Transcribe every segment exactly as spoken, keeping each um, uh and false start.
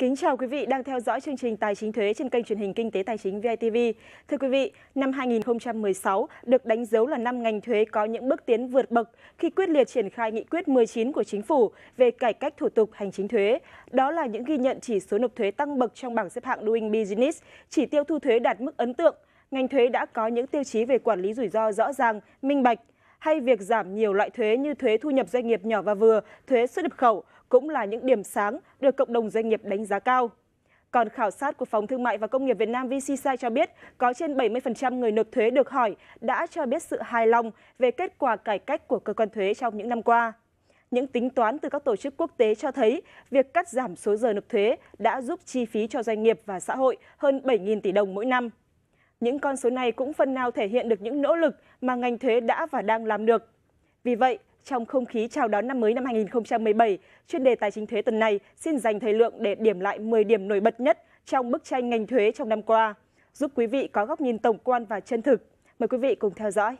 Kính chào quý vị đang theo dõi chương trình Tài chính thuế trên kênh truyền hình Kinh tế Tài chính vê i tê vê. Thưa quý vị, năm hai nghìn không trăm mười sáu được đánh dấu là năm ngành thuế có những bước tiến vượt bậc khi quyết liệt triển khai nghị quyết mười chín của Chính phủ về cải cách thủ tục hành chính thuế. Đó là những ghi nhận chỉ số nộp thuế tăng bậc trong bảng xếp hạng Doing Business, chỉ tiêu thu thuế đạt mức ấn tượng. Ngành thuế đã có những tiêu chí về quản lý rủi ro rõ ràng, minh bạch, hay việc giảm nhiều loại thuế như thuế thu nhập doanh nghiệp nhỏ và vừa, thuế xuất nhập khẩu cũng là những điểm sáng được cộng đồng doanh nghiệp đánh giá cao. Còn khảo sát của Phòng Thương mại và Công nghiệp Việt Nam vê xê xê i cho biết có trên bảy mươi phần trăm người nộp thuế được hỏi đã cho biết sự hài lòng về kết quả cải cách của cơ quan thuế trong những năm qua. Những tính toán từ các tổ chức quốc tế cho thấy việc cắt giảm số giờ nộp thuế đã giúp chi phí cho doanh nghiệp và xã hội hơn bảy nghìn tỷ đồng mỗi năm. Những con số này cũng phần nào thể hiện được những nỗ lực mà ngành thuế đã và đang làm được. Vì vậy, trong không khí chào đón năm mới năm hai nghìn không trăm mười bảy, chuyên đề Tài chính thuế tuần này xin dành thời lượng để điểm lại mười điểm nổi bật nhất trong bức tranh ngành thuế trong năm qua, giúp quý vị có góc nhìn tổng quan và chân thực. Mời quý vị cùng theo dõi.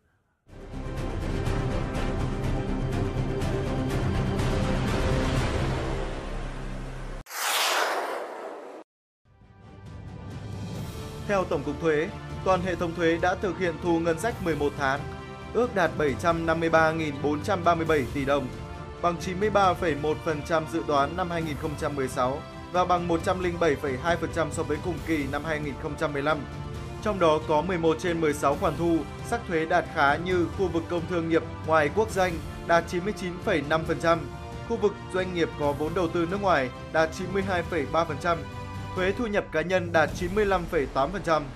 Theo Tổng cục Thuế, toàn hệ thống thuế đã thực hiện thu ngân sách mười một tháng, ước đạt bảy trăm năm mươi ba nghìn bốn trăm ba mươi bảy tỷ đồng, bằng chín mươi ba phẩy một phần trăm dự toán năm hai nghìn không trăm mười sáu và bằng một trăm lẻ bảy phẩy hai phần trăm so với cùng kỳ năm hai nghìn không trăm mười lăm. Trong đó có mười một trên mười sáu khoản thu sắc thuế đạt khá như khu vực công thương nghiệp ngoài quốc doanh đạt chín mươi chín phẩy năm phần trăm, khu vực doanh nghiệp có vốn đầu tư nước ngoài đạt chín mươi hai phẩy ba phần trăm, thuế thu nhập cá nhân đạt chín mươi lăm phẩy tám phần trăm.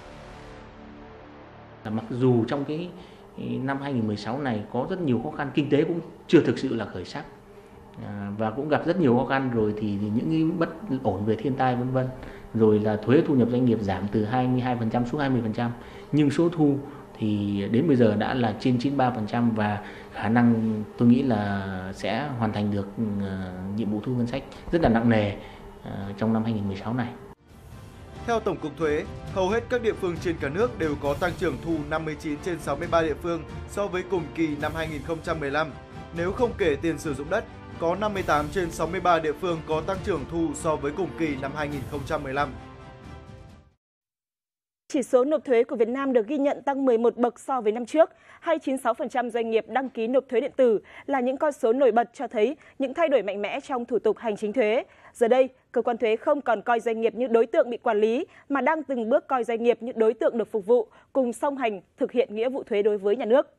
Mặc dù trong cái năm hai nghìn không trăm mười sáu này có rất nhiều khó khăn, kinh tế cũng chưa thực sự là khởi sắc à, và cũng gặp rất nhiều khó khăn rồi, thì những cái bất ổn về thiên tai vân vân, rồi là thuế thu nhập doanh nghiệp giảm từ hai mươi hai phần trăm xuống hai mươi phần trăm, nhưng số thu thì đến bây giờ đã là trên chín mươi ba phần trăm và khả năng tôi nghĩ là sẽ hoàn thành được uh, nhiệm vụ thu ngân sách rất là nặng nề uh, trong năm hai nghìn không trăm mười sáu này. Theo Tổng cục Thuế, hầu hết các địa phương trên cả nước đều có tăng trưởng thu năm mươi chín trên sáu mươi ba địa phương so với cùng kỳ năm hai nghìn không trăm mười lăm. Nếu không kể tiền sử dụng đất, có năm mươi tám trên sáu mươi ba địa phương có tăng trưởng thu so với cùng kỳ năm hai nghìn không trăm mười lăm. Chỉ số nộp thuế của Việt Nam được ghi nhận tăng mười một bậc so với năm trước, hay chín mươi sáu phần trăm doanh nghiệp đăng ký nộp thuế điện tử là những con số nổi bật cho thấy những thay đổi mạnh mẽ trong thủ tục hành chính thuế. Giờ đây, cơ quan thuế không còn coi doanh nghiệp như đối tượng bị quản lý, mà đang từng bước coi doanh nghiệp như đối tượng được phục vụ, cùng song hành thực hiện nghĩa vụ thuế đối với nhà nước.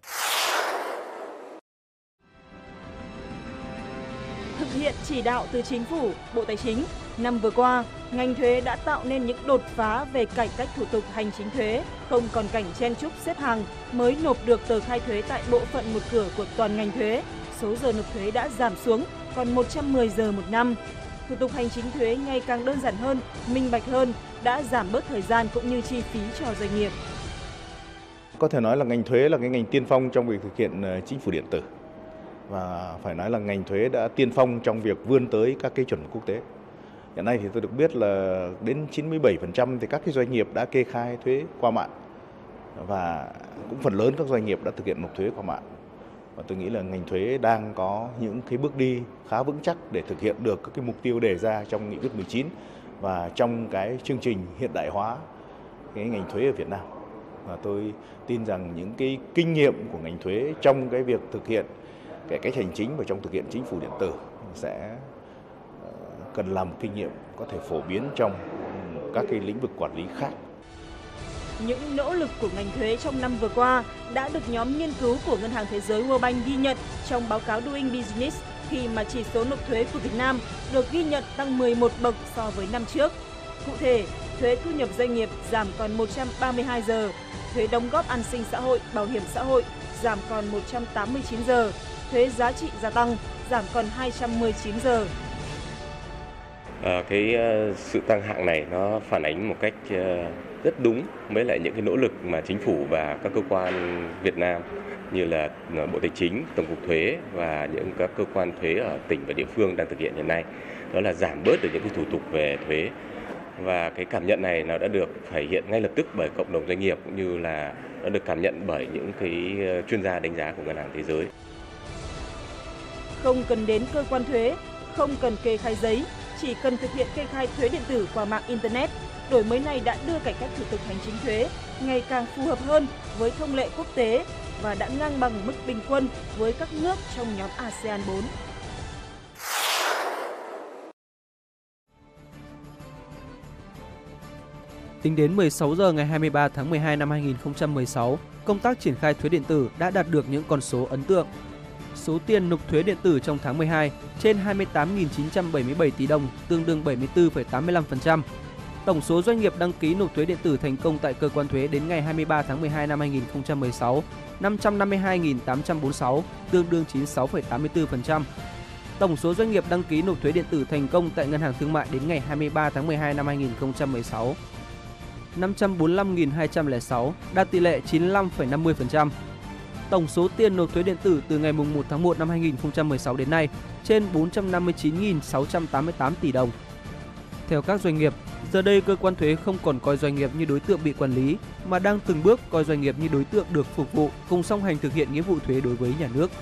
Thực hiện chỉ đạo từ Chính phủ, Bộ Tài chính, năm vừa qua, ngành thuế đã tạo nên những đột phá về cải cách thủ tục hành chính thuế, không còn cảnh chen chúc xếp hàng mới nộp được tờ khai thuế tại bộ phận một cửa của toàn ngành thuế. Số giờ nộp thuế đã giảm xuống còn một trăm mười giờ một năm. Thủ tục hành chính thuế ngày càng đơn giản hơn, minh bạch hơn, đã giảm bớt thời gian cũng như chi phí cho doanh nghiệp. Có thể nói là ngành thuế là cái ngành tiên phong trong việc thực hiện chính phủ điện tử. Và phải nói là ngành thuế đã tiên phong trong việc vươn tới các cái chuẩn quốc tế. Hiện nay thì tôi được biết là đến chín mươi bảy phần trăm thì các cái doanh nghiệp đã kê khai thuế qua mạng, và cũng phần lớn các doanh nghiệp đã thực hiện nộp thuế qua mạng. Và tôi nghĩ là ngành thuế đang có những cái bước đi khá vững chắc để thực hiện được các cái mục tiêu đề ra trong nghị quyết mười chín và trong cái chương trình hiện đại hóa cái ngành thuế ở Việt Nam. Và tôi tin rằng những cái kinh nghiệm của ngành thuế trong cái việc thực hiện cải cách hành chính và trong thực hiện chính phủ điện tử sẽ cần làm kinh nghiệm có thể phổ biến trong các cái lĩnh vực quản lý khác. Những nỗ lực của ngành thuế trong năm vừa qua đã được nhóm nghiên cứu của Ngân hàng Thế giới World Bank ghi nhận trong báo cáo Doing Business, khi mà chỉ số nộp thuế của Việt Nam được ghi nhận tăng mười một bậc so với năm trước. Cụ thể, thuế thu nhập doanh nghiệp giảm còn một trăm ba mươi hai giờ, thuế đóng góp an sinh xã hội, bảo hiểm xã hội giảm còn một trăm tám mươi chín giờ, thuế giá trị gia tăng giảm còn hai trăm mười chín giờ. À, cái uh, sự tăng hạng này nó phản ánh một cách uh, rất đúng với lại những cái nỗ lực mà chính phủ và các cơ quan Việt Nam như là Bộ Tài chính, Tổng cục Thuế và những các cơ quan thuế ở tỉnh và địa phương đang thực hiện hiện nay. Đó là giảm bớt được những cái thủ tục về thuế, và cái cảm nhận này nó đã được thể hiện ngay lập tức bởi cộng đồng doanh nghiệp, cũng như là nó được cảm nhận bởi những cái chuyên gia đánh giá của Ngân hàng Thế giới. Không cần đến cơ quan thuế, không cần kê khai giấy, chỉ cần thực hiện kê khai thuế điện tử qua mạng Internet. Đổi mới này đã đưa cải cách thủ tục hành chính thuế ngày càng phù hợp hơn với thông lệ quốc tế và đã ngang bằng mức bình quân với các nước trong nhóm a sê an bốn. Tính đến mười sáu giờ ngày hai mươi ba tháng mười hai năm hai nghìn không trăm mười sáu, công tác triển khai thuế điện tử đã đạt được những con số ấn tượng. Số tiền nộp thuế điện tử trong tháng mười hai trên hai mươi tám nghìn chín trăm bảy mươi bảy tỷ đồng, tương đương bảy mươi tư phẩy tám mươi lăm phần trăm. Tổng số doanh nghiệp đăng ký nộp thuế điện tử thành công tại cơ quan thuế đến ngày hai mươi ba tháng mười hai năm hai nghìn không trăm mười sáu, năm trăm năm mươi hai nghìn tám trăm bốn mươi sáu, tương đương chín mươi sáu phẩy tám mươi tư phần trăm. Tổng số doanh nghiệp đăng ký nộp thuế điện tử thành công tại Ngân hàng Thương mại đến ngày hai mươi ba tháng mười hai năm hai nghìn không trăm mười sáu, năm trăm bốn mươi lăm nghìn hai trăm lẻ sáu, đạt tỷ lệ chín mươi lăm phẩy năm mươi phần trăm. Tổng số tiền nộp thuế điện tử từ ngày mùng một tháng một năm hai nghìn không trăm mười sáu đến nay trên bốn trăm năm mươi chín nghìn sáu trăm tám mươi tám tỷ đồng. Theo các doanh nghiệp, giờ đây cơ quan thuế không còn coi doanh nghiệp như đối tượng bị quản lý mà đang từng bước coi doanh nghiệp như đối tượng được phục vụ, cùng song hành thực hiện nghĩa vụ thuế đối với nhà nước.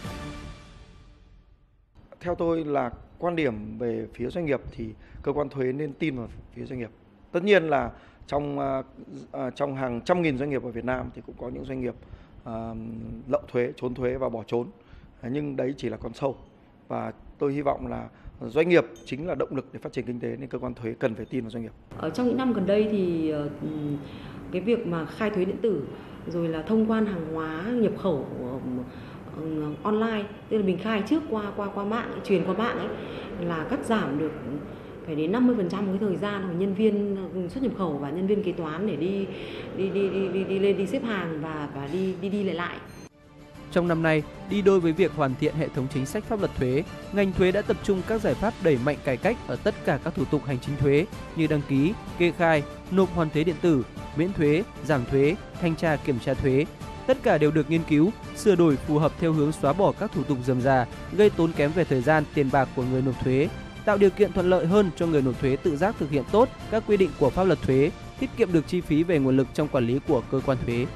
Theo tôi là quan điểm về phía doanh nghiệp thì cơ quan thuế nên tin vào phía doanh nghiệp. Tất nhiên là trong uh, trong hàng trăm nghìn doanh nghiệp ở Việt Nam thì cũng có những doanh nghiệp uh, lậu thuế, trốn thuế và bỏ trốn. Nhưng đấy chỉ là con sâu. Và tôi hy vọng là doanh nghiệp chính là động lực để phát triển kinh tế nên cơ quan thuế cần phải tin vào doanh nghiệp. Ở trong những năm gần đây thì uh, cái việc mà khai thuế điện tử rồi là thông quan hàng hóa nhập khẩu uh, online, tức là mình khai trước qua qua qua mạng, truyền qua mạng ấy, là cắt giảm được phải đến năm mươi phần trăm cái thời gian của nhân viên xuất nhập khẩu và nhân viên kế toán để đi đi đi đi đi, đi lên đi xếp hàng và và đi đi đi lại lại. Trong năm nay, đi đôi với việc hoàn thiện hệ thống chính sách pháp luật thuế, ngành thuế đã tập trung các giải pháp đẩy mạnh cải cách ở tất cả các thủ tục hành chính thuế như đăng ký, kê khai, nộp hoàn thuế điện tử, miễn thuế, giảm thuế, thanh tra kiểm tra thuế. Tất cả đều được nghiên cứu, sửa đổi phù hợp theo hướng xóa bỏ các thủ tục rườm rà, gây tốn kém về thời gian, tiền bạc của người nộp thuế, tạo điều kiện thuận lợi hơn cho người nộp thuế tự giác thực hiện tốt các quy định của pháp luật thuế, tiết kiệm được chi phí về nguồn lực trong quản lý của cơ quan thuế.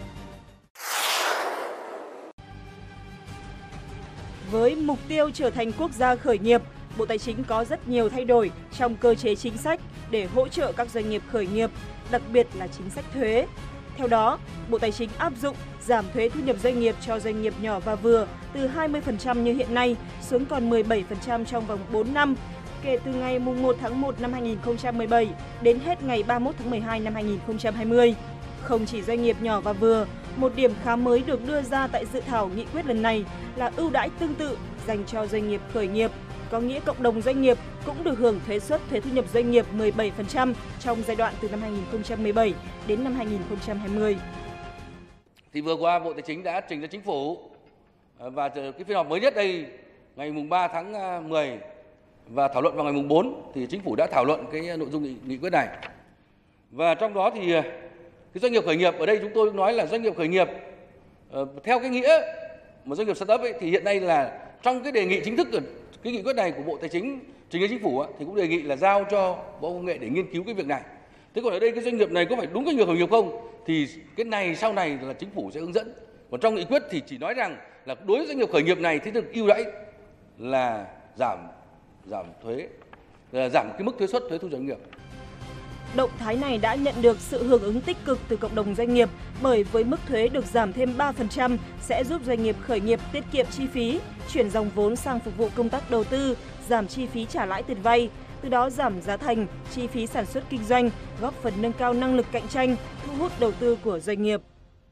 Với mục tiêu trở thành quốc gia khởi nghiệp, Bộ Tài chính có rất nhiều thay đổi trong cơ chế chính sách để hỗ trợ các doanh nghiệp khởi nghiệp, đặc biệt là chính sách thuế. Theo đó, Bộ Tài chính áp dụng giảm thuế thu nhập doanh nghiệp cho doanh nghiệp nhỏ và vừa từ hai mươi phần trăm như hiện nay xuống còn mười bảy phần trăm trong vòng bốn năm, kể từ ngày mùng một tháng một năm hai nghìn không trăm mười bảy đến hết ngày ba mươi mốt tháng mười hai năm hai nghìn không trăm hai mươi. Không chỉ doanh nghiệp nhỏ và vừa, một điểm khá mới được đưa ra tại dự thảo nghị quyết lần này là ưu đãi tương tự dành cho doanh nghiệp khởi nghiệp, có nghĩa cộng đồng doanh nghiệp cũng được hưởng thuế suất thuế thu nhập doanh nghiệp mười bảy phần trăm trong giai đoạn từ năm hai nghìn không trăm mười bảy đến năm hai nghìn không trăm hai mươi. Thì vừa qua Bộ Tài chính đã trình ra Chính phủ và cái phiên họp mới nhất đây ngày mùng ba tháng mười và thảo luận vào ngày mùng bốn thì Chính phủ đã thảo luận cái nội dung nghị, nghị quyết này. Và trong đó thì cái doanh nghiệp khởi nghiệp ở đây chúng tôi nói là doanh nghiệp khởi nghiệp uh, theo cái nghĩa mà doanh nghiệp startup ấy, thì hiện nay là trong cái đề nghị chính thức của cái nghị quyết này của Bộ Tài chính trình ra Chính phủ ấy, thì cũng đề nghị là giao cho Bộ Công nghệ để nghiên cứu cái việc này. Thế còn ở đây cái doanh nghiệp này có phải đúng doanh nghiệp khởi nghiệp không thì cái này sau này là Chính phủ sẽ hướng dẫn. Còn trong nghị quyết thì chỉ nói rằng là đối với doanh nghiệp khởi nghiệp này thì được ưu đãi là giảm giảm thuế, là giảm cái mức thuế suất thuế thu nhập doanh nghiệp. Động thái này đã nhận được sự hưởng ứng tích cực từ cộng đồng doanh nghiệp bởi với mức thuế được giảm thêm ba phần trăm sẽ giúp doanh nghiệp khởi nghiệp tiết kiệm chi phí, chuyển dòng vốn sang phục vụ công tác đầu tư, giảm chi phí trả lãi tiền vay, từ đó giảm giá thành, chi phí sản xuất kinh doanh, góp phần nâng cao năng lực cạnh tranh, thu hút đầu tư của doanh nghiệp.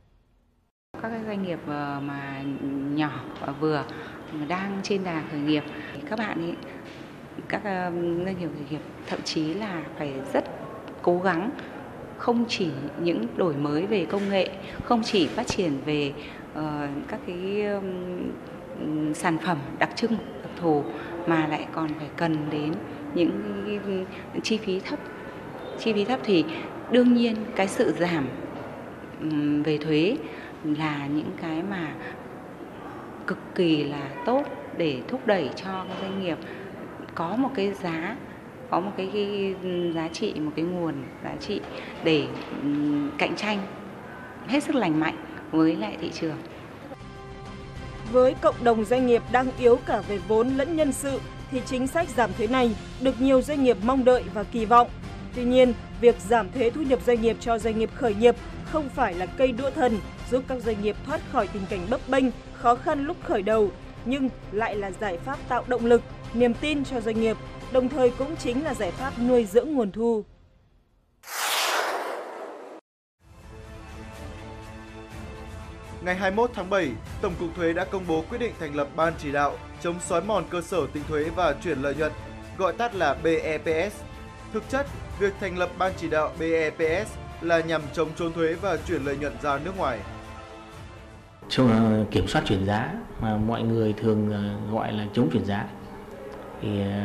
Các doanh nghiệp mà nhỏ và vừa đang trên đà khởi nghiệp, các bạn ấy, các doanh nghiệp khởi nghiệp thậm chí là phải rất cố gắng không chỉ những đổi mới về công nghệ, không chỉ phát triển về uh, các cái um, sản phẩm đặc trưng, đặc thù mà lại còn phải cần đến những cái chi phí thấp. Chi phí thấp thì đương nhiên cái sự giảm um, về thuế là những cái mà cực kỳ là tốt để thúc đẩy cho các doanh nghiệp có một cái giá có một cái, cái giá trị, một cái nguồn giá trị để um, cạnh tranh hết sức lành mạnh với lại thị trường. Với cộng đồng doanh nghiệp đang yếu cả về vốn lẫn nhân sự thì chính sách giảm thuế này được nhiều doanh nghiệp mong đợi và kỳ vọng. Tuy nhiên, việc giảm thuế thu nhập doanh nghiệp cho doanh nghiệp khởi nghiệp không phải là cây đũa thần giúp các doanh nghiệp thoát khỏi tình cảnh bấp bênh, khó khăn lúc khởi đầu, nhưng lại là giải pháp tạo động lực, niềm tin cho doanh nghiệp, đồng thời cũng chính là giải pháp nuôi dưỡng nguồn thu. Ngày hai mươi mốt tháng bảy, Tổng cục Thuế đã công bố quyết định thành lập Ban chỉ đạo chống xói mòn cơ sở tính thuế và chuyển lợi nhuận, gọi tắt là B E P S. Thực chất, việc thành lập Ban chỉ đạo B E P S là nhằm chống trốn thuế và chuyển lợi nhuận ra nước ngoài. Trong kiểm soát chuyển giá mà mọi người thường gọi là chống chuyển giá, thì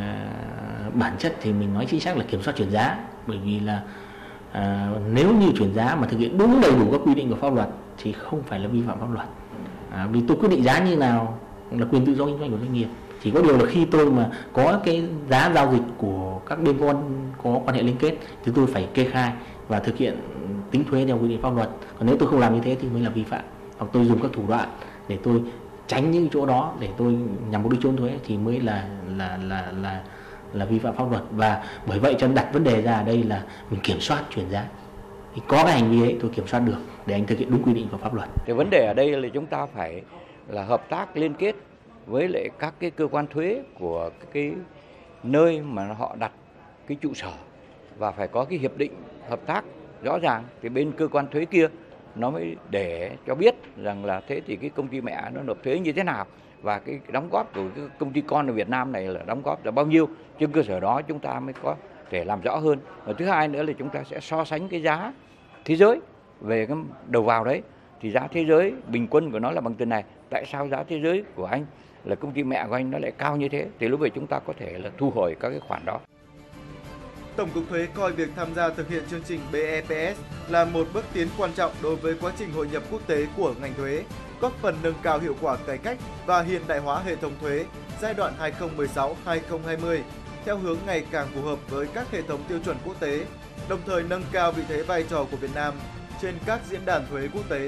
bản chất thì mình nói chính xác là kiểm soát chuyển giá, bởi vì là à, nếu như chuyển giá mà thực hiện đúng đầy đủ các quy định của pháp luật thì không phải là vi phạm pháp luật. À, vì tôi quyết định giá như nào là quyền tự do kinh doanh của doanh nghiệp. Chỉ có điều là khi tôi mà có cái giá giao dịch của các bên con có quan hệ liên kết thì tôi phải kê khai và thực hiện tính thuế theo quy định pháp luật. Còn nếu tôi không làm như thế thì mới là vi phạm. Hoặc tôi dùng các thủ đoạn để tôi tránh những chỗ đó để tôi nhằm mục đích trốn thuế thì mới là là là là là vi phạm pháp luật. Và bởi vậy cho nên đặt vấn đề ra ở đây là mình kiểm soát chuyển giá. Thì có cái hành vi ấy tôi kiểm soát được để anh thực hiện đúng quy định của pháp luật. Thì vấn đề ở đây là chúng ta phải là hợp tác liên kết với lại các cái cơ quan thuế của cái nơi mà họ đặt cái trụ sở, và phải có cái hiệp định hợp tác rõ ràng thì bên cơ quan thuế kia nó mới để cho biết rằng là thế thì cái công ty mẹ nó nộp thuế như thế nào và cái đóng góp của cái công ty con ở Việt Nam này là đóng góp là bao nhiêu. Trên cơ sở đó chúng ta mới có thể làm rõ hơn. Và thứ hai nữa là chúng ta sẽ so sánh cái giá thế giới về cái đầu vào đấy, thì giá thế giới bình quân của nó là bằng tiền này, tại sao giá thế giới của anh là công ty mẹ của anh nó lại cao như thế, thì lúc vậy chúng ta có thể là thu hồi các cái khoản đó. Tổng cục Thuế coi việc tham gia thực hiện chương trình B E P S là một bước tiến quan trọng đối với quá trình hội nhập quốc tế của ngành thuế, góp phần nâng cao hiệu quả cải cách và hiện đại hóa hệ thống thuế giai đoạn hai nghìn không trăm mười sáu đến hai nghìn không trăm hai mươi theo hướng ngày càng phù hợp với các hệ thống tiêu chuẩn quốc tế, đồng thời nâng cao vị thế vai trò của Việt Nam trên các diễn đàn thuế quốc tế.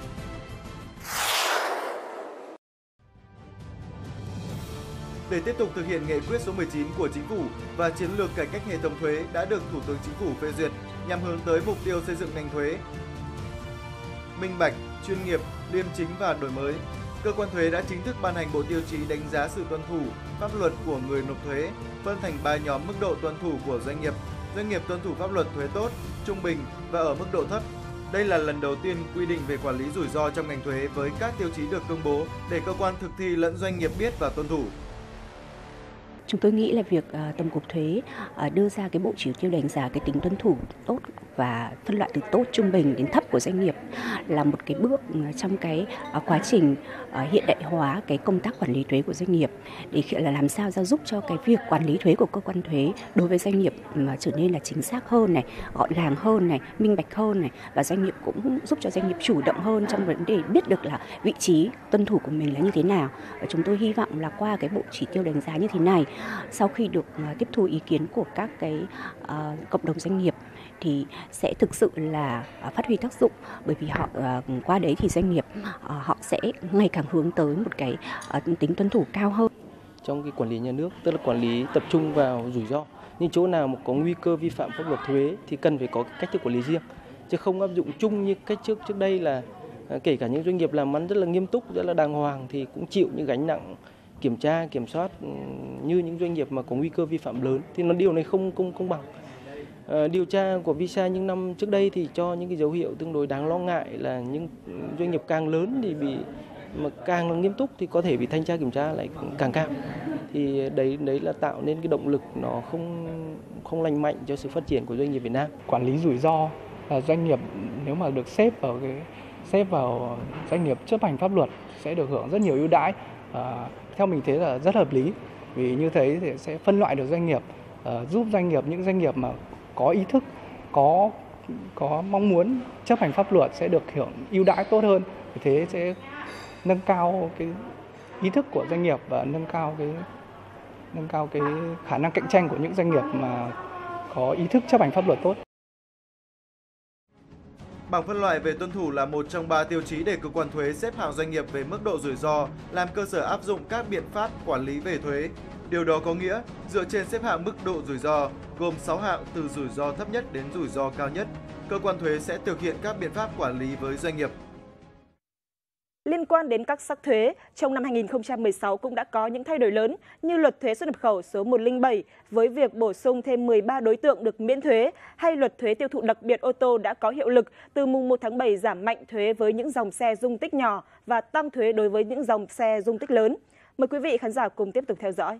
Để tiếp tục thực hiện nghị quyết số mười chín của Chính phủ và chiến lược cải cách hệ thống thuế đã được Thủ tướng Chính phủ phê duyệt nhằm hướng tới mục tiêu xây dựng ngành thuế minh bạch, chuyên nghiệp, liêm chính và đổi mới, cơ quan thuế đã chính thức ban hành bộ tiêu chí đánh giá sự tuân thủ pháp luật của người nộp thuế, phân thành ba nhóm mức độ tuân thủ của doanh nghiệp: doanh nghiệp tuân thủ pháp luật thuế tốt, trung bình và ở mức độ thấp. Đây là lần đầu tiên quy định về quản lý rủi ro trong ngành thuế với các tiêu chí được công bố để cơ quan thực thi lẫn doanh nghiệp biết và tuân thủ. Chúng tôi nghĩ là việc uh, Tổng cục Thuế uh, đưa ra cái bộ chỉ tiêu đánh giá cái tính tuân thủ tốt và phân loại từ tốt, trung bình đến thấp của doanh nghiệp là một cái bước uh, trong cái uh, quá trình uh, hiện đại hóa cái công tác quản lý thuế của doanh nghiệp, để là làm sao ra giúp cho cái việc quản lý thuế của cơ quan thuế đối với doanh nghiệp mà trở nên là chính xác hơn này, gọn gàng hơn này, minh bạch hơn này, và doanh nghiệp cũng giúp cho doanh nghiệp chủ động hơn trong vấn đề biết được là vị trí tuân thủ của mình là như thế nào. Và chúng tôi hy vọng là qua cái bộ chỉ tiêu đánh giá như thế này, sau khi được uh, tiếp thu ý kiến của các cái uh, cộng đồng doanh nghiệp thì sẽ thực sự là uh, phát huy tác dụng, bởi vì họ uh, qua đấy thì doanh nghiệp uh, họ sẽ ngày càng hướng tới một cái uh, tính tuân thủ cao hơn. Trong cái quản lý nhà nước, tức là quản lý tập trung vào rủi ro, nhưng chỗ nào mà có nguy cơ vi phạm pháp luật thuế thì cần phải có cái cách thức quản lý riêng, chứ không áp dụng chung như cách trước trước đây là uh, kể cả những doanh nghiệp làm ăn rất là nghiêm túc, rất là đàng hoàng thì cũng chịu những gánh nặng kiểm tra, kiểm soát như những doanh nghiệp mà có nguy cơ vi phạm lớn, thì nó điều này không không công bằng. À, điều tra của Visa những năm trước đây thì cho những cái dấu hiệu tương đối đáng lo ngại là những doanh nghiệp càng lớn thì bị mà càng là nghiêm túc thì có thể bị thanh tra kiểm tra lại càng cao. Thì đấy đấy là tạo nên cái động lực nó không không lành mạnh cho sự phát triển của doanh nghiệp Việt Nam. Quản lý rủi ro là doanh nghiệp nếu mà được xếp vào cái xếp vào doanh nghiệp chấp hành pháp luật sẽ được hưởng rất nhiều ưu đãi. À, theo mình thấy là rất hợp lý, vì như thế thì sẽ phân loại được doanh nghiệp, uh, giúp doanh nghiệp những doanh nghiệp mà có ý thức, có có mong muốn chấp hành pháp luật sẽ được hưởng ưu đãi tốt hơn. Vì thế sẽ nâng cao cái ý thức của doanh nghiệp và nâng cao cái nâng cao cái khả năng cạnh tranh của những doanh nghiệp mà có ý thức chấp hành pháp luật tốt. Bảng phân loại về tuân thủ là một trong ba tiêu chí để cơ quan thuế xếp hạng doanh nghiệp về mức độ rủi ro, làm cơ sở áp dụng các biện pháp quản lý về thuế. Điều đó có nghĩa, dựa trên xếp hạng mức độ rủi ro, gồm sáu hạng từ rủi ro thấp nhất đến rủi ro cao nhất, cơ quan thuế sẽ thực hiện các biện pháp quản lý với doanh nghiệp. Liên quan đến các sắc thuế, trong năm hai nghìn không trăm mười sáu cũng đã có những thay đổi lớn như luật thuế xuất nhập khẩu số một không bảy với việc bổ sung thêm mười ba đối tượng được miễn thuế, hay luật thuế tiêu thụ đặc biệt ô tô đã có hiệu lực từ mùng một tháng bảy, giảm mạnh thuế với những dòng xe dung tích nhỏ và tăng thuế đối với những dòng xe dung tích lớn. Mời quý vị khán giả cùng tiếp tục theo dõi.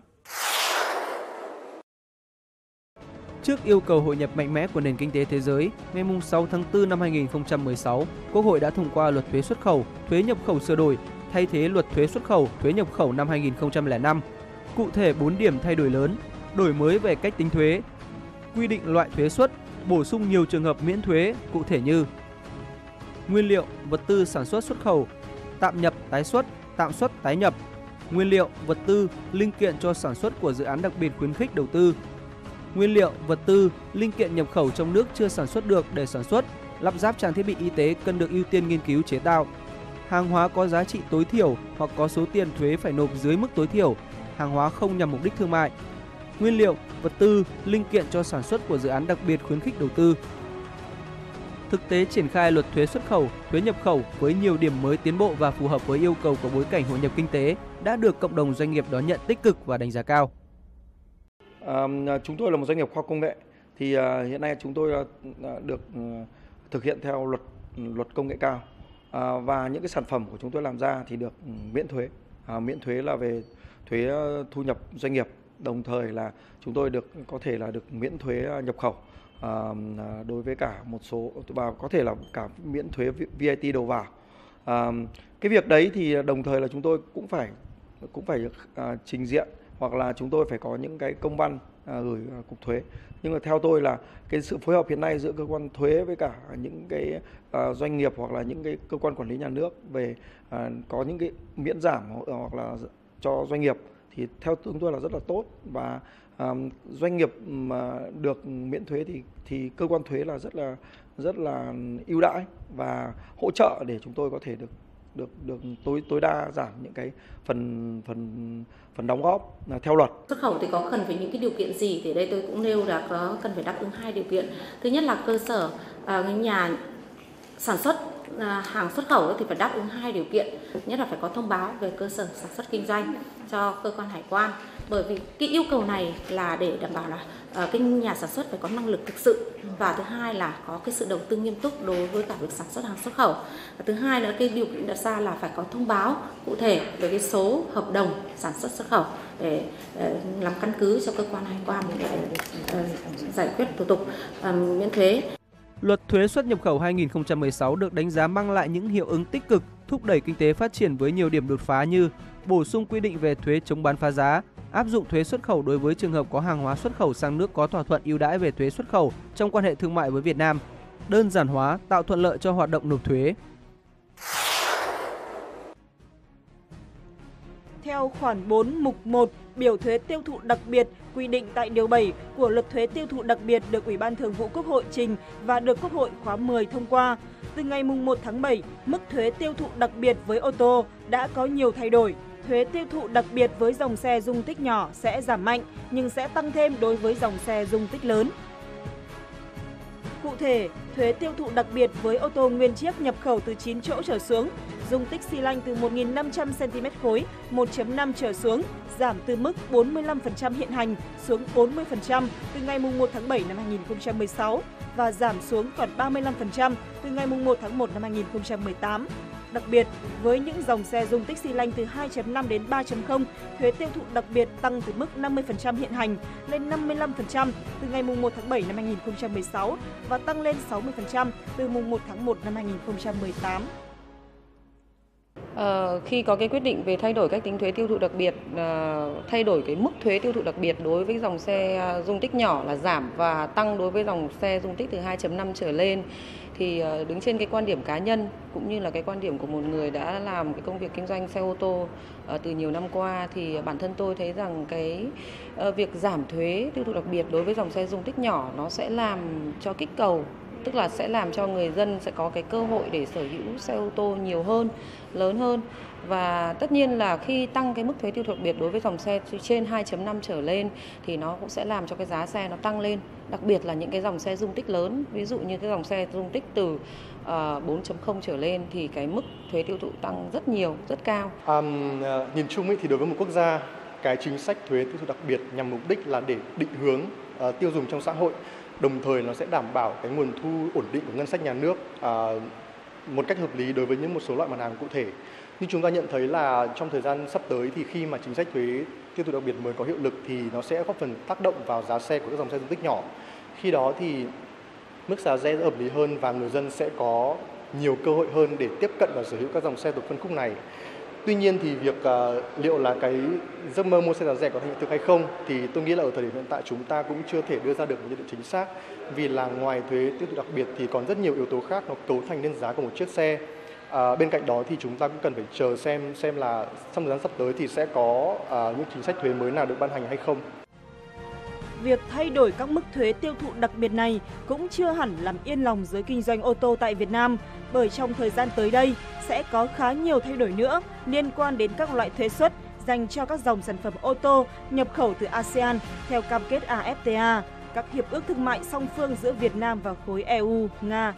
Trước yêu cầu hội nhập mạnh mẽ của nền kinh tế thế giới, ngày sáu tháng tư năm hai nghìn không trăm mười sáu, Quốc hội đã thông qua luật thuế xuất khẩu, thuế nhập khẩu sửa đổi, thay thế luật thuế xuất khẩu, thuế nhập khẩu năm hai nghìn không trăm lẻ năm. Cụ thể bốn điểm thay đổi lớn: đổi mới về cách tính thuế, quy định loại thuế suất, bổ sung nhiều trường hợp miễn thuế, cụ thể như nguyên liệu, vật tư sản xuất xuất khẩu, tạm nhập tái xuất, tạm xuất tái nhập, nguyên liệu, vật tư, linh kiện cho sản xuất của dự án đặc biệt khuyến khích đầu tư, nguyên liệu, vật tư, linh kiện nhập khẩu trong nước chưa sản xuất được để sản xuất, lắp ráp trang thiết bị y tế cần được ưu tiên nghiên cứu chế tạo. Hàng hóa có giá trị tối thiểu hoặc có số tiền thuế phải nộp dưới mức tối thiểu, hàng hóa không nhằm mục đích thương mại. Nguyên liệu, vật tư, linh kiện cho sản xuất của dự án đặc biệt khuyến khích đầu tư. Thực tế triển khai luật thuế xuất khẩu, thuế nhập khẩu với nhiều điểm mới tiến bộ và phù hợp với yêu cầu của bối cảnh hội nhập kinh tế đã được cộng đồng doanh nghiệp đón nhận tích cực và đánh giá cao. À, chúng tôi là một doanh nghiệp khoa học công nghệ, thì à, hiện nay chúng tôi à, được à, thực hiện theo luật luật công nghệ cao, à, và những cái sản phẩm của chúng tôi làm ra thì được miễn thuế, à, miễn thuế là về thuế thu nhập doanh nghiệp, đồng thời là chúng tôi được có thể là được miễn thuế nhập khẩu à, đối với cả một số, và có thể là cả miễn thuế vê a tê đầu vào. À, cái việc đấy thì đồng thời là chúng tôi cũng phải cũng phải à, trình diện, hoặc là chúng tôi phải có những cái công văn à, gửi à, cục thuế. Nhưng mà theo tôi là cái sự phối hợp hiện nay giữa cơ quan thuế với cả những cái à, doanh nghiệp hoặc là những cái cơ quan quản lý nhà nước về à, có những cái miễn giảm hoặc là cho doanh nghiệp thì theo chúng tôi là rất là tốt, và à, doanh nghiệp mà được miễn thuế thì thì cơ quan thuế là rất là rất là ưu đãi và hỗ trợ để chúng tôi có thể được được được tối tối đa giảm những cái phần phần phần đóng góp là theo luật. Xuất khẩu thì có cần phải những cái điều kiện gì, thì đây tôi cũng nêu là có cần phải đáp ứng hai điều kiện. Thứ nhất là cơ sở à, nhà sản xuất à, hàng xuất khẩu thì phải đáp ứng hai điều kiện. Nhất là phải có thông báo về cơ sở sản xuất kinh doanh cho cơ quan hải quan, bởi vì cái yêu cầu này là để đảm bảo là uh, cái nhà sản xuất phải có năng lực thực sự, và thứ hai là có cái sự đầu tư nghiêm túc đối với cả việc sản xuất hàng xuất khẩu. Và thứ hai là cái điều kiện đặt ra là phải có thông báo cụ thể về cái số hợp đồng sản xuất xuất khẩu để, để làm căn cứ cho cơ quan hải quan để uh, giải quyết thủ tục uh, miễn thuế. Luật thuế xuất nhập khẩu hai nghìn không trăm mười sáu được đánh giá mang lại những hiệu ứng tích cực, thúc đẩy kinh tế phát triển với nhiều điểm đột phá như bổ sung quy định về thuế chống bán phá giá, áp dụng thuế xuất khẩu đối với trường hợp có hàng hóa xuất khẩu sang nước có thỏa thuận ưu đãi về thuế xuất khẩu trong quan hệ thương mại với Việt Nam, đơn giản hóa, tạo thuận lợi cho hoạt động nộp thuế. Theo khoản bốn mục một, biểu thuế tiêu thụ đặc biệt quy định tại điều bảy của luật thuế tiêu thụ đặc biệt được Ủy ban Thường vụ Quốc hội trình và được Quốc hội khóa mười thông qua. Từ ngày mùng một tháng bảy, mức thuế tiêu thụ đặc biệt với ô tô đã có nhiều thay đổi. Thuế tiêu thụ đặc biệt với dòng xe dung tích nhỏ sẽ giảm mạnh, nhưng sẽ tăng thêm đối với dòng xe dung tích lớn. Cụ thể, thuế tiêu thụ đặc biệt với ô tô nguyên chiếc nhập khẩu từ chín chỗ trở xuống, dung tích xi lanh từ một nghìn năm trăm xăng-ti-mét khối, một phẩy năm trở xuống, giảm từ mức bốn mươi lăm phần trăm hiện hành xuống bốn mươi phần trăm từ ngày mùng một tháng bảy năm hai nghìn không trăm mười sáu và giảm xuống còn ba mươi lăm phần trăm từ ngày mùng một tháng một năm hai nghìn không trăm mười tám. Đặc biệt, với những dòng xe dung tích xi lanh từ hai phẩy năm đến ba chấm không, thuế tiêu thụ đặc biệt tăng từ mức năm mươi phần trăm hiện hành lên năm mươi lăm phần trăm từ ngày mùng một tháng bảy năm hai nghìn không trăm mười sáu và tăng lên sáu mươi phần trăm từ mùng một tháng một năm hai nghìn không trăm mười tám. Ờ, khi có cái quyết định về thay đổi cách tính thuế tiêu thụ đặc biệt, uh, thay đổi cái mức thuế tiêu thụ đặc biệt đối với dòng xe dung tích nhỏ là giảm và tăng đối với dòng xe dung tích từ hai phẩy năm trở lên, thì uh, đứng trên cái quan điểm cá nhân cũng như là cái quan điểm của một người đã làm cái công việc kinh doanh xe ô tô uh, từ nhiều năm qua, thì bản thân tôi thấy rằng cái uh, việc giảm thuế tiêu thụ đặc biệt đối với dòng xe dung tích nhỏ nó sẽ làm cho kích cầu tức là sẽ làm cho người dân sẽ có cái cơ hội để sở hữu xe ô tô nhiều hơn, lớn hơn. Và tất nhiên là khi tăng cái mức thuế tiêu thụ đặc biệt đối với dòng xe trên hai chấm năm trở lên thì nó cũng sẽ làm cho cái giá xe nó tăng lên, đặc biệt là những cái dòng xe dung tích lớn, ví dụ như cái dòng xe dung tích từ uh, bốn chấm không trở lên thì cái mức thuế tiêu thụ tăng rất nhiều, rất cao. À, nhìn chung ấy thì đối với một quốc gia, cái chính sách thuế tiêu thụ đặc biệt nhằm mục đích là để định hướng uh, tiêu dùng trong xã hội, đồng thời nó sẽ đảm bảo cái nguồn thu ổn định của ngân sách nhà nước uh, một cách hợp lý đối với những một số loại mặt hàng cụ thể. Nhưng chúng ta nhận thấy là trong thời gian sắp tới thì khi mà chính sách thuế tiêu thụ đặc biệt mới có hiệu lực thì nó sẽ góp phần tác động vào giá xe của các dòng xe dung tích nhỏ. Khi đó thì mức giá xe hợp lý hơn và người dân sẽ có nhiều cơ hội hơn để tiếp cận và sở hữu các dòng xe thuộc phân khúc này. Tuy nhiên thì việc uh, liệu là cái giấc mơ mua xe giá rẻ có thành hiện thực hay không thì tôi nghĩ là ở thời điểm hiện tại chúng ta cũng chưa thể đưa ra được một nhận định chính xác, vì là ngoài thuế tiêu thụ đặc biệt thì còn rất nhiều yếu tố khác nó cấu thành nên giá của một chiếc xe. À, bên cạnh đó thì chúng ta cũng cần phải chờ xem xem là trong thời gian sắp tới thì sẽ có uh, những chính sách thuế mới nào được ban hành hay không. Việc thay đổi các mức thuế tiêu thụ đặc biệt này cũng chưa hẳn làm yên lòng giới kinh doanh ô tô tại Việt Nam, bởi trong thời gian tới đây sẽ có khá nhiều thay đổi nữa liên quan đến các loại thuế suất dành cho các dòng sản phẩm ô tô nhập khẩu từ a sê an theo cam kết a ép tê a, các hiệp ước thương mại song phương giữa Việt Nam và khối e u, Nga.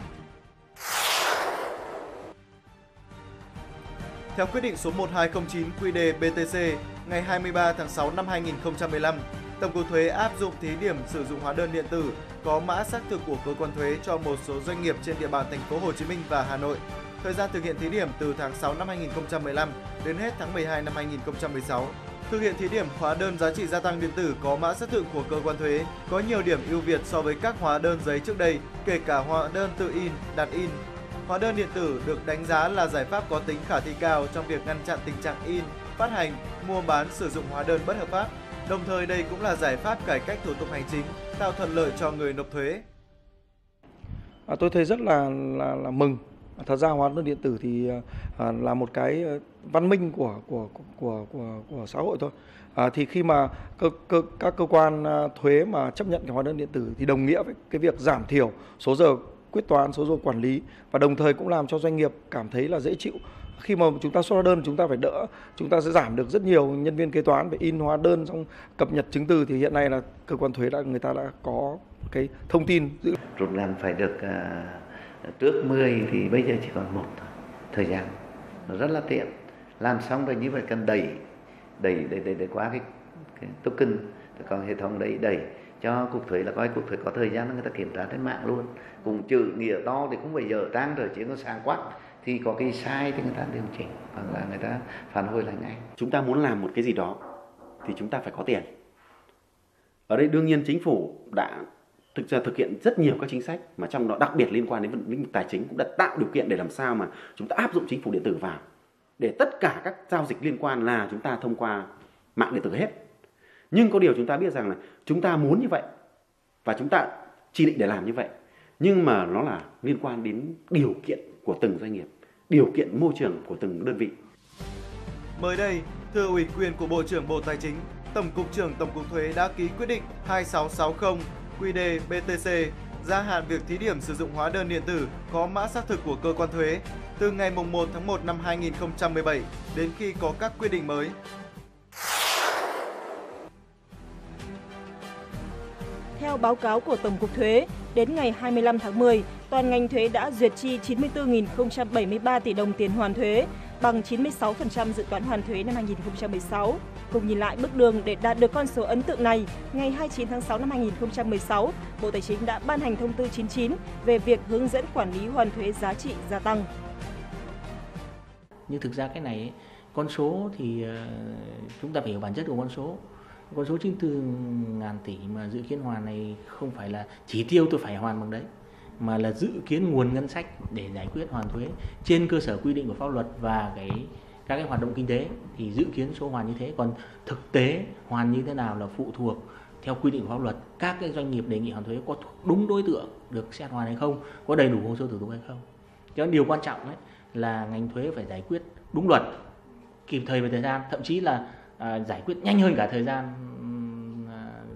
Theo quyết định số một hai không chín quy đê bê tê xê ngày hai mươi ba tháng sáu năm hai nghìn không trăm mười lăm, Tổng cục Thuế áp dụng thí điểm sử dụng hóa đơn điện tử có mã xác thực của cơ quan thuế cho một số doanh nghiệp trên địa bàn thành phố Hồ Chí Minh và Hà Nội. Thời gian thực hiện thí điểm từ tháng sáu năm hai nghìn không trăm mười lăm đến hết tháng mười hai năm hai nghìn không trăm mười sáu. Thực hiện thí điểm hóa đơn giá trị gia tăng điện tử có mã xác thực của cơ quan thuế có nhiều điểm ưu việt so với các hóa đơn giấy trước đây, kể cả hóa đơn tự in, đặt in. Hóa đơn điện tử được đánh giá là giải pháp có tính khả thi cao trong việc ngăn chặn tình trạng in, phát hành, mua bán sử dụng hóa đơn bất hợp pháp. Đồng thời đây cũng là giải pháp cải cách thủ tục hành chính, tạo thuận lợi cho người nộp thuế. À, tôi thấy rất là là, là mừng. Thật ra hóa đơn điện tử thì à, là một cái văn minh của của của của của xã hội thôi. À, thì khi mà cơ, cơ, các cơ quan thuế mà chấp nhận cái hóa đơn điện tử thì đồng nghĩa với cái việc giảm thiểu số giờ quyết toán, số giờ quản lý, và đồng thời cũng làm cho doanh nghiệp cảm thấy là dễ chịu. Khi mà chúng ta xuất hóa đơn chúng ta phải đỡ, chúng ta sẽ giảm được rất nhiều nhân viên kế toán phải in hóa đơn, xong cập nhật chứng từ, thì hiện nay là cơ quan thuế đã người ta đã có cái thông tin. Rút ngắn phải được uh, trước mười thì bây giờ chỉ còn một thôi. Thời gian nó rất là tiện. Làm xong rồi như vậy cần đẩy đẩy đẩy đẩy, đẩy qua cái, cái token, còn hệ thống đấy đẩy cho cục thuế là coi cục thuế có thời gian người ta kiểm tra trên mạng luôn. Cùng chữ nghĩa to thì cũng phải dở trang rồi, chỉ có sáng quắc thì có cái sai thì người ta điều chỉnh hoặc là người ta phản hồi lại ngay. Chúng ta muốn làm một cái gì đó thì chúng ta phải có tiền. Ở đây đương nhiên chính phủ đã thực ra thực hiện rất nhiều các chính sách, mà trong đó đặc biệt liên quan đến lĩnh vực tài chính cũng đã tạo điều kiện để làm sao mà chúng ta áp dụng chính phủ điện tử vào, để tất cả các giao dịch liên quan là chúng ta thông qua mạng điện tử hết. Nhưng có điều chúng ta biết rằng là chúng ta muốn như vậy và chúng ta chỉ định để làm như vậy, nhưng mà nó là liên quan đến điều kiện của từng doanh nghiệp, điều kiện môi trường của từng đơn vị. Mới đây, thưa ủy quyền của Bộ trưởng Bộ Tài chính, Tổng cục trưởng Tổng cục Thuế đã ký quyết định hai sáu sáu không quy đê bê tê xê gia hạn việc thí điểm sử dụng hóa đơn điện tử có mã xác thực của cơ quan thuế từ ngày mùng một tháng một năm hai nghìn không trăm mười bảy đến khi có các quy định mới. Theo báo cáo của Tổng cục Thuế, đến ngày hai mươi lăm tháng mười, toàn ngành thuế đã duyệt chi chín mươi tư nghìn không trăm bảy mươi ba tỷ đồng tiền hoàn thuế, bằng chín mươi sáu phần trăm dự toán hoàn thuế năm hai nghìn không trăm mười sáu. Cùng nhìn lại bước đường để đạt được con số ấn tượng này, ngày hai mươi chín tháng sáu năm hai nghìn không trăm mười sáu, Bộ Tài chính đã ban hành thông tư chín mươi chín về việc hướng dẫn quản lý hoàn thuế giá trị gia tăng. Nhưng thực ra cái này, ấy, con số thì uh, chúng ta phải hiểu bản chất của con số. Con số chín mươi tư ngàn tỷ mà dự kiến hoàn này không phải là chỉ tiêu tôi phải hoàn bằng đấy, mà là dự kiến nguồn ngân sách để giải quyết hoàn thuế trên cơ sở quy định của pháp luật và cái các cái hoạt động kinh tế, thì dự kiến số hoàn như thế. Còn thực tế hoàn như thế nào là phụ thuộc theo quy định của pháp luật. Các cái doanh nghiệp đề nghị hoàn thuế có đúng đối tượng được xét hoàn hay không, có đầy đủ hồ sơ thủ tục hay không. Cho nên điều quan trọng ấy là ngành thuế phải giải quyết đúng luật, kịp thời về thời gian, thậm chí là à, giải quyết nhanh hơn cả thời gian à,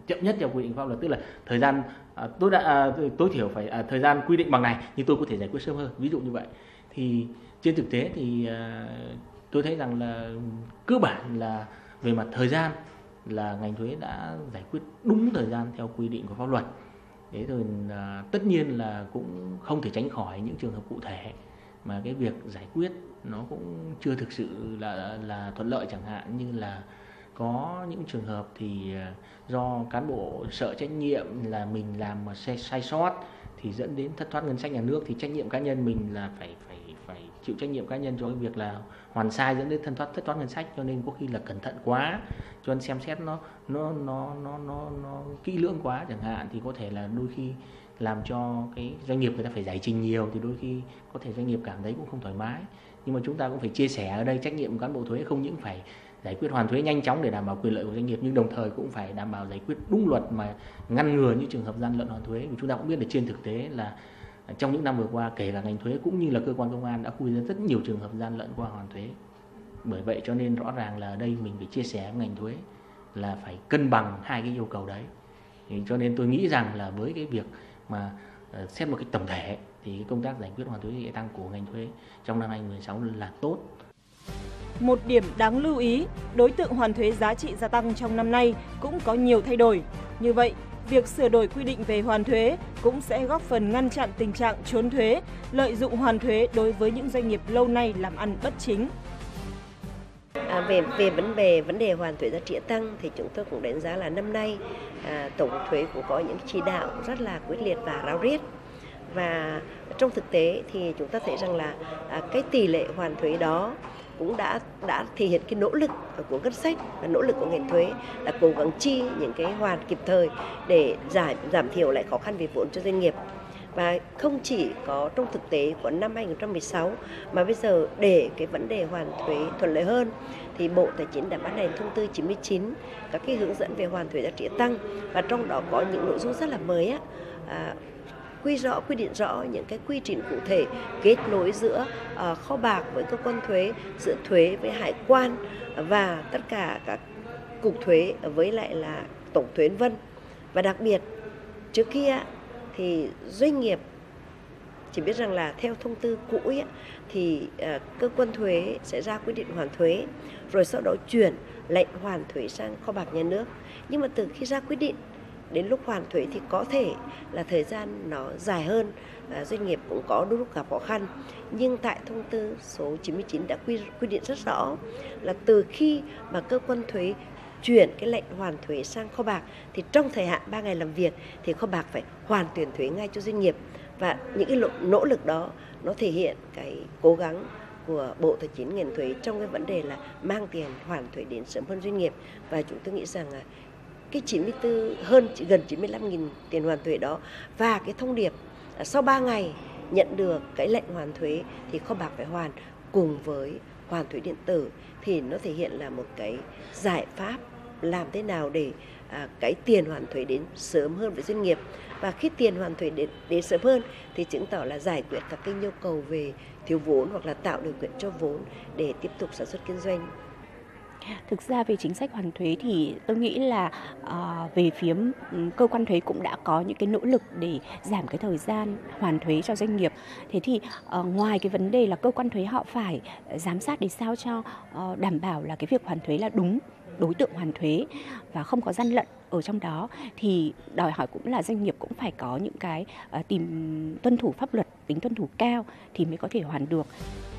chậm nhất theo quy định pháp luật, tức là thời gian à, tối đã à, tối thiểu phải à, thời gian quy định bằng này nhưng tôi có thể giải quyết sớm hơn, ví dụ như vậy. Thì trên thực tế thì à, tôi thấy rằng là cơ bản là về mặt thời gian là ngành thuế đã giải quyết đúng thời gian theo quy định của pháp luật. Thế rồi à, tất nhiên là cũng không thể tránh khỏi những trường hợp cụ thể mà cái việc giải quyết nó cũng chưa thực sự là là thuận lợi, chẳng hạn như là có những trường hợp thì do cán bộ sợ trách nhiệm là mình làm mà sai, sai sót thì dẫn đến thất thoát ngân sách nhà nước, thì trách nhiệm cá nhân mình là phải phải phải chịu trách nhiệm cá nhân cho cái việc là hoàn sai dẫn đến thất thoát thất thoát ngân sách, cho nên có khi là cẩn thận quá, cho nên xem xét nó nó nó nó nó nó kỹ lưỡng quá chẳng hạn, thì có thể là đôi khi làm cho cái doanh nghiệp người ta phải giải trình nhiều, thì đôi khi có thể doanh nghiệp cảm thấy cũng không thoải mái. Nhưng mà chúng ta cũng phải chia sẻ ở đây trách nhiệm của cán bộ thuế không những phải giải quyết hoàn thuế nhanh chóng để đảm bảo quyền lợi của doanh nghiệp, nhưng đồng thời cũng phải đảm bảo giải quyết đúng luật mà ngăn ngừa những trường hợp gian lận hoàn thuế. Vì chúng ta cũng biết là trên thực tế là trong những năm vừa qua, kể cả ngành thuế cũng như là cơ quan công an đã quy ra rất nhiều trường hợp gian lận qua hoàn thuế. Bởi vậy cho nên rõ ràng là ở đây mình phải chia sẻ với ngành thuế là phải cân bằng hai cái yêu cầu đấy. Thì cho nên tôi nghĩ rằng là với cái việc mà uh, xét một cái tổng thể thì cái công tác giải quyết hoàn thuế giá trị gia tăng của ngành thuế trong năm hai nghìn không trăm mười sáu là tốt. Một điểm đáng lưu ý, đối tượng hoàn thuế giá trị gia tăng trong năm nay cũng có nhiều thay đổi. Như vậy, việc sửa đổi quy định về hoàn thuế cũng sẽ góp phần ngăn chặn tình trạng trốn thuế, lợi dụng hoàn thuế đối với những doanh nghiệp lâu nay làm ăn bất chính. À, về về vấn đề vấn đề hoàn thuế giá trị gia tăng thì chúng tôi cũng đánh giá là năm nay à, tổng cục thuế cũng có những chỉ đạo rất là quyết liệt và ráo riết, và trong thực tế thì chúng ta thấy rằng là à, cái tỷ lệ hoàn thuế đó cũng đã đã thể hiện cái nỗ lực của ngân sách và nỗ lực của ngành thuế đã cố gắng chi những cái hoàn kịp thời để giảm giảm thiểu lại khó khăn về vốn cho doanh nghiệp. Và không chỉ có trong thực tế của năm hai nghìn không trăm mười sáu mà bây giờ để cái vấn đề hoàn thuế thuận lợi hơn thì Bộ Tài chính đã ban hành thông tư chín mươi chín, các cái hướng dẫn về hoàn thuế giá trị gia tăng, và trong đó có những nội dung rất là mới á, à, quy rõ quy định rõ những cái quy trình cụ thể kết nối giữa uh, kho bạc với cơ quan thuế, giữa thuế với hải quan và tất cả các cục thuế với lại là tổng thuế vân. Và đặc biệt trước kia thì doanh nghiệp chỉ biết rằng là theo thông tư cũ ấy, thì uh, cơ quan thuế sẽ ra quyết định hoàn thuế rồi sau đó chuyển lệnh hoàn thuế sang kho bạc nhà nước. Nhưng mà từ khi ra quyết định đến lúc hoàn thuế thì có thể là thời gian nó dài hơn, à, doanh nghiệp cũng có đôi lúc gặp khó khăn. Nhưng tại thông tư số chín mươi chín đã quy, quy định rất rõ là từ khi mà cơ quan thuế chuyển cái lệnh hoàn thuế sang kho bạc thì trong thời hạn ba ngày làm việc thì kho bạc phải hoàn tiền thuế ngay cho doanh nghiệp. Và những cái nỗ lực đó nó thể hiện cái cố gắng của Bộ Tài chính, ngành thuế trong cái vấn đề là mang tiền hoàn thuế đến sớm hơn doanh nghiệp. Và chúng tôi nghĩ rằng là cái chín mươi tư hơn gần chín mươi lăm nghìn tiền hoàn thuế đó và cái thông điệp sau ba ngày nhận được cái lệnh hoàn thuế thì kho bạc phải hoàn cùng với hoàn thuế điện tử, thì nó thể hiện là một cái giải pháp làm thế nào để à, cái tiền hoàn thuế đến sớm hơn với doanh nghiệp. Và khi tiền hoàn thuế đến, đến sớm hơn thì chứng tỏ là giải quyết các cái nhu cầu về thiếu vốn hoặc là tạo điều kiện cho vốn để tiếp tục sản xuất kinh doanh. Thực ra về chính sách hoàn thuế thì tôi nghĩ là uh, về phía um, cơ quan thuế cũng đã có những cái nỗ lực để giảm cái thời gian hoàn thuế cho doanh nghiệp. Thế thì uh, ngoài cái vấn đề là cơ quan thuế họ phải giám sát để sao cho uh, đảm bảo là cái việc hoàn thuế là đúng đối tượng hoàn thuế và không có gian lận ở trong đó, thì đòi hỏi cũng là doanh nghiệp cũng phải có những cái uh, tìm tuân thủ pháp luật, tính tuân thủ cao thì mới có thể hoàn được.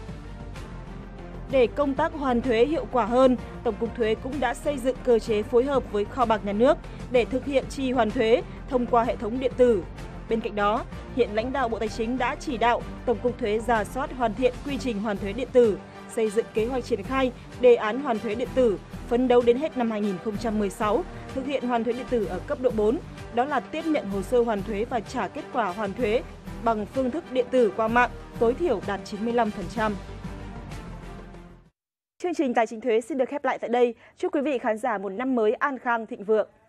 Để công tác hoàn thuế hiệu quả hơn, Tổng cục Thuế cũng đã xây dựng cơ chế phối hợp với kho bạc nhà nước để thực hiện chi hoàn thuế thông qua hệ thống điện tử. Bên cạnh đó, hiện lãnh đạo Bộ Tài chính đã chỉ đạo Tổng cục Thuế rà soát hoàn thiện quy trình hoàn thuế điện tử, xây dựng kế hoạch triển khai đề án hoàn thuế điện tử, phấn đấu đến hết năm hai nghìn không trăm mười sáu thực hiện hoàn thuế điện tử ở cấp độ bốn, đó là tiếp nhận hồ sơ hoàn thuế và trả kết quả hoàn thuế bằng phương thức điện tử qua mạng, tối thiểu đạt chín mươi lăm phần trăm. Chương trình Tài chính thuế xin được khép lại tại đây. Chúc quý vị khán giả một năm mới an khang thịnh vượng.